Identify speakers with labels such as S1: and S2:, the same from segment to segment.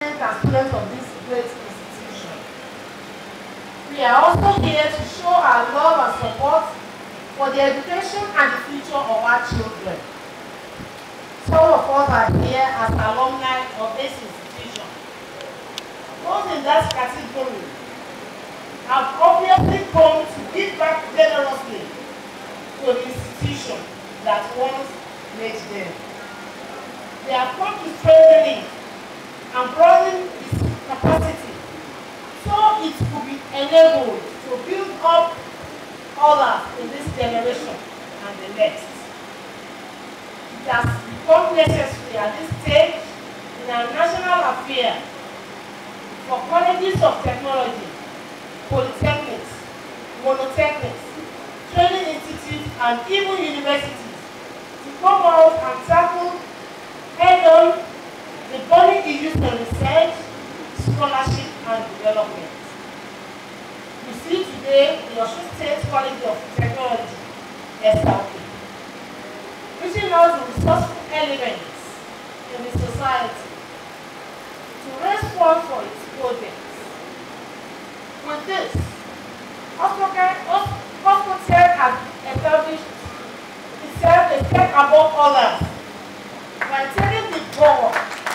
S1: and students of this great institution. We are also here to show our love and support for the education and the future of our children. Some of us are here as alumni of this institution. Those in that category have obviously come to give back generously to the institution that once made them. They have come to strengthen it and broaden its capacity so it could be enabled to build up others in this generation and the next. It has become necessary at this stage in our national affair for colleges of technology, polytechnics, monotechnics, training institutes, and even universities to come out and tackle head-on the burning issues in research, scholarship, and development. You see today the Osun State College of Technology, SLK, reaching out to resourceful elements in the society to raise funds for its projects. With this, Hospital has established itself a step above others by taking the bull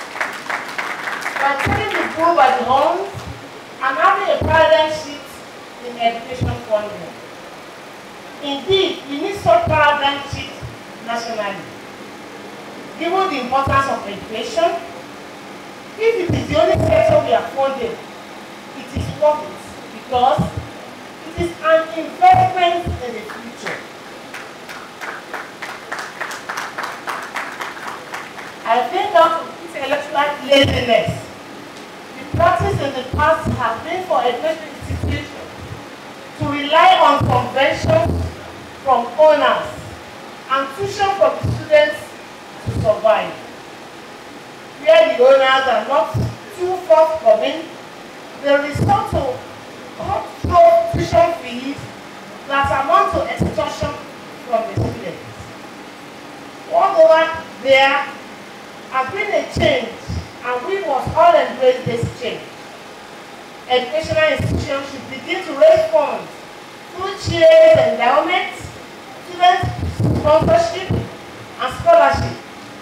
S1: by the horns and having a paradigm shift in education funding. Indeed, we need such paradigm shift nationally. Given the importance of education, if it is the only sector we are funding, it is worth it because it is an investment in the future. I think that intellectual laziness, the practice in the past has been for education institutions to rely on conventions from owners and tuition from the students to survive. Where the owners are not too forthcoming, they resort to cutthroat tuition fees that amount to extortion from the students. Although there has been a change, and we must all embrace this change. Educational institutions should begin to raise funds through chairs, endowments, student sponsorship, and scholarship.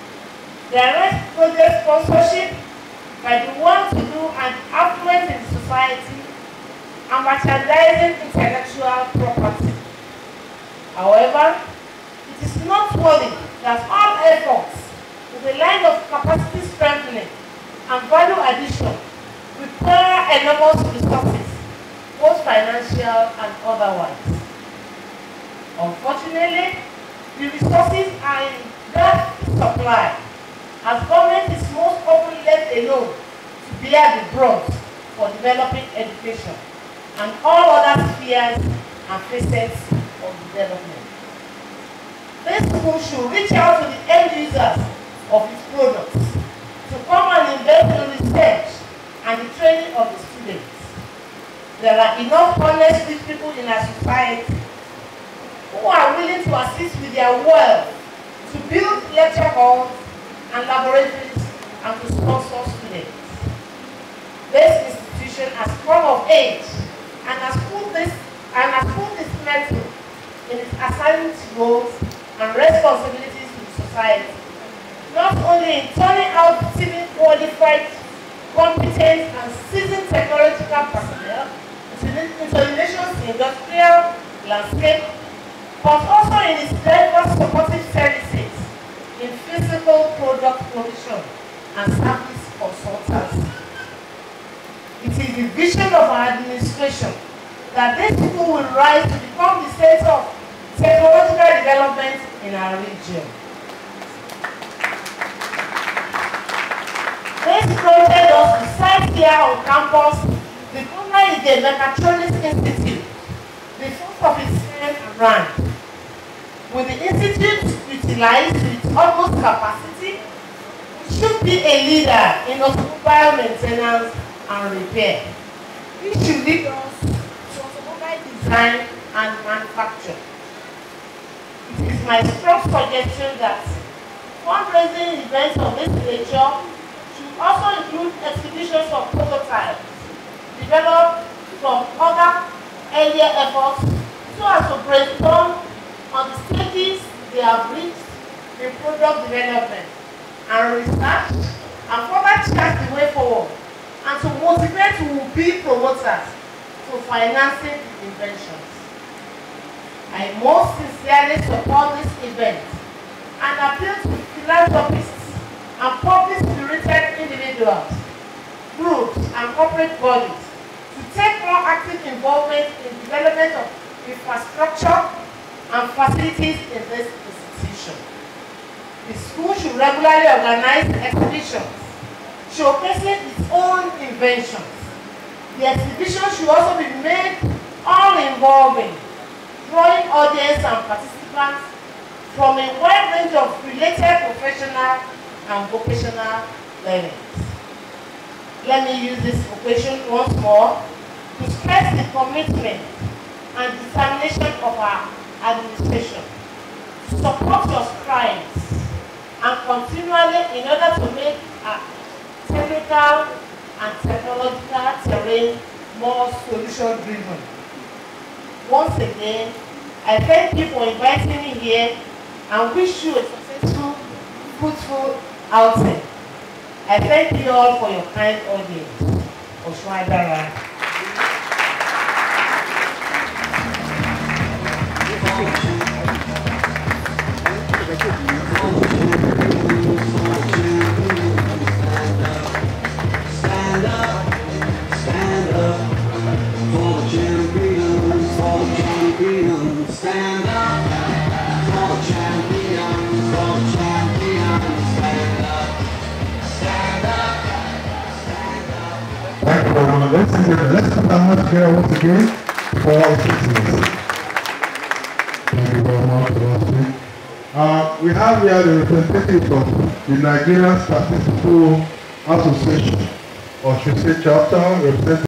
S1: Direct project sponsorship by the ones who do an affluent in society and merchandising intellectual property. However, it is noteworthy that all efforts in the line of capacity strengthening and value addition require enormous resources, both financial and otherwise. Unfortunately, the resources are in that supply, as government is most often left alone to bear the brunt for developing education and all other spheres and facets of development. This school should reach out to the end users of its products to come and invest in research and the training of the students. There are enough honest rich people in our society who are willing to assist with their wealth to build lecture halls and laboratories and to sponsor students. This institution has come of age and has put this metal in its assigned roles and responsibilities to the society, not only in turning out civil qualified, competent, and seasoned technological personnel into the nation's industrial landscape, but also in its diverse supportive services in physical product provision and service consultancy. It is the vision of our administration that this school will rise to become the center of technological development in our region. This project was decided here on campus. The Ghana is the Mechatronics Institute, the first of its kind brand. With the institute utilized to its utmost capacity, it should be a leader in automobile maintenance and repair. It should lead us to automobile design and manufacture. It is my strong suggestion that fundraising events of this nature should also include exhibitions of prototypes developed from other earlier efforts so as to brainstorm on the stages they have reached in product development and research, and further chart the way forward, and to motivate would-be promoters to financing inventions. I most sincerely support this event and appeal to philanthropists and public-spirited individuals, groups, and corporate bodies to take more active involvement in development of infrastructure and facilities in this institution. The school should regularly organize exhibitions showcasing its own inventions. The exhibition should also be made all-involving, drawing audience and participants from a wide range of related professional and vocational learnings. Let me use this occasion once more to stress the commitment and determination of our administration to support your strides and continually in order to make our technical and technological terrain more solution-driven. Once again, I thank you for inviting me here and wish you a successful, fruitful outing. I thank you all for your kind audience. Oshwaidara.
S2: Thank you, everyone. Let's put our hands together once again for our citizens. Thank you very much for that. We have here the representative of the Nigerian Statistical Association, or should say chapter, representing